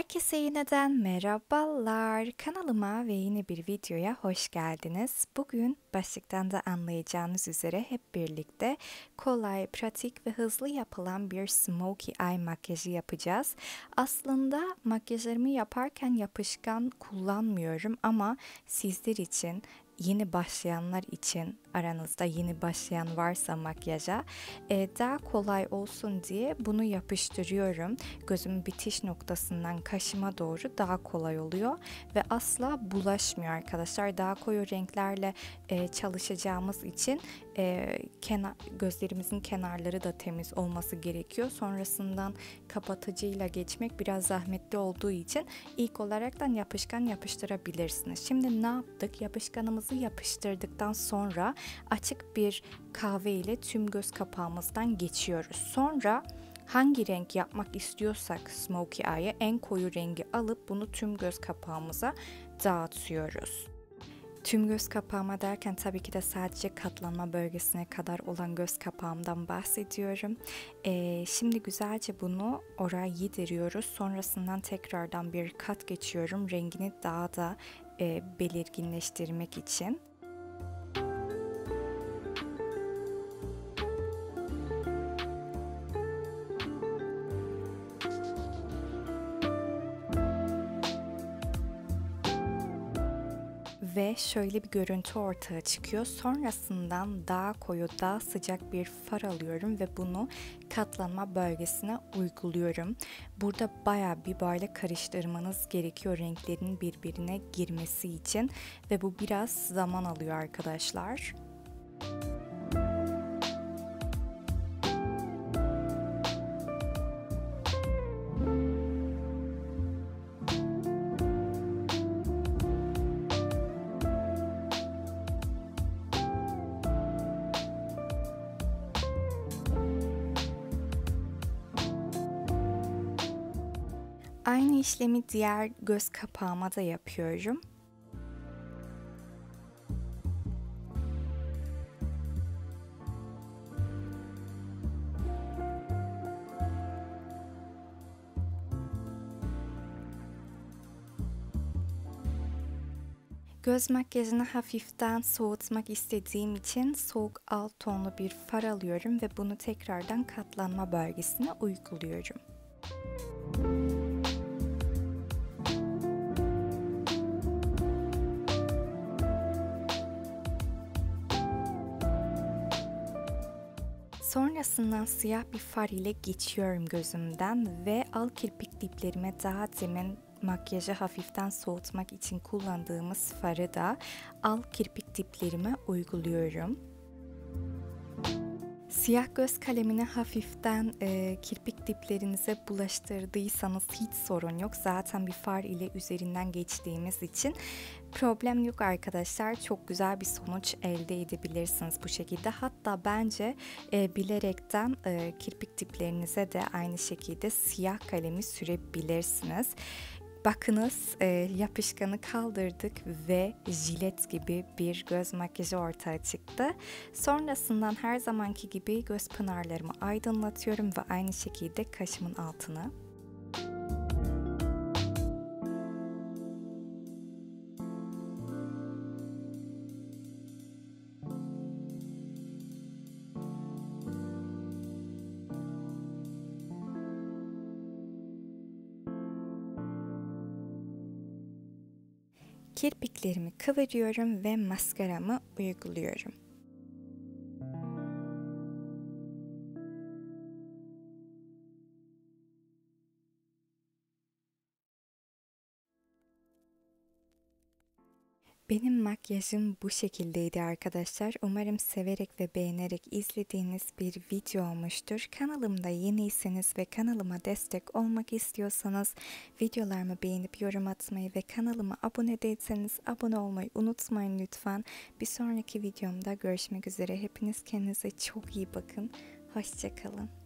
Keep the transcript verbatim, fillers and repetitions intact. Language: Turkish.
Herkese yeniden merhabalar. Kanalıma ve yeni bir videoya hoş geldiniz. Bugün başlıktan da anlayacağınız üzere hep birlikte kolay, pratik ve hızlı yapılan bir smokey eye makyajı yapacağız. Aslında makyajlarımı yaparken yapışkan kullanmıyorum ama sizler için, yeni başlayanlar için, aranızda yeni başlayan varsa makyaja e, daha kolay olsun diye bunu yapıştırıyorum. Gözümün bitiş noktasından kaşıma doğru daha kolay oluyor ve asla bulaşmıyor arkadaşlar. Daha koyu renklerle e, çalışacağımız için e, kenar, gözlerimizin kenarları da temiz olması gerekiyor. Sonrasından kapatıcıyla geçmek biraz zahmetli olduğu için ilk olaraktan yapışkan yapıştırabilirsiniz. Şimdi ne yaptık? Yapışkanımızı yapıştırdıktan sonra açık bir kahve ile tüm göz kapağımızdan geçiyoruz. Sonra hangi renk yapmak istiyorsak smokey eye'e en koyu rengi alıp bunu tüm göz kapağımıza dağıtıyoruz. Tüm göz kapağıma derken tabii ki de sadece katlanma bölgesine kadar olan göz kapağımdan bahsediyorum. Ee, şimdi güzelce bunu oraya yediriyoruz. Sonrasından tekrardan bir kat geçiyorum. Rengini daha da e, belirginleştirmek için. Ve şöyle bir görüntü ortaya çıkıyor. Sonrasından daha koyu, daha sıcak bir far alıyorum ve bunu katlanma bölgesine uyguluyorum. Burada bayağı bir böyle karıştırmanız gerekiyor renklerin birbirine girmesi için ve bu biraz zaman alıyor arkadaşlar. Aynı işlemi diğer göz kapağıma da yapıyorum. Göz makyajını hafiften soğutmak istediğim için soğuk alt tonlu bir far alıyorum ve bunu tekrardan katlanma bölgesine uyguluyorum. Sonrasından siyah bir far ile geçiyorum gözümden ve alt kirpik diplerime daha demin makyajı hafiften soğutmak için kullandığımız farı da alt kirpik diplerime uyguluyorum. Siyah göz kalemini hafiften e, kirpik diplerinize bulaştırdıysanız hiç sorun yok. Zaten bir far ile üzerinden geçtiğimiz için problem yok arkadaşlar. Çok güzel bir sonuç elde edebilirsiniz bu şekilde. Hatta bence e, bilerekten e, kirpik diplerinize de aynı şekilde siyah kalemi sürebilirsiniz. Bakınız e, yapışkanı kaldırdık ve jilet gibi bir göz makyajı ortaya çıktı. Sonrasından her zamanki gibi göz pınarlarımı aydınlatıyorum ve aynı şekilde kaşımın altını. Kirpiklerimi kıvırıyorum ve maskaramı uyguluyorum. Benim makyajım bu şekildeydi arkadaşlar. Umarım severek ve beğenerek izlediğiniz bir video olmuştur. Kanalımda yeniyseniz ve kanalıma destek olmak istiyorsanız videolarımı beğenip yorum atmayı ve kanalıma abone değilseniz abone olmayı unutmayın lütfen. Bir sonraki videomda görüşmek üzere. Hepiniz kendinize çok iyi bakın. Hoşça kalın.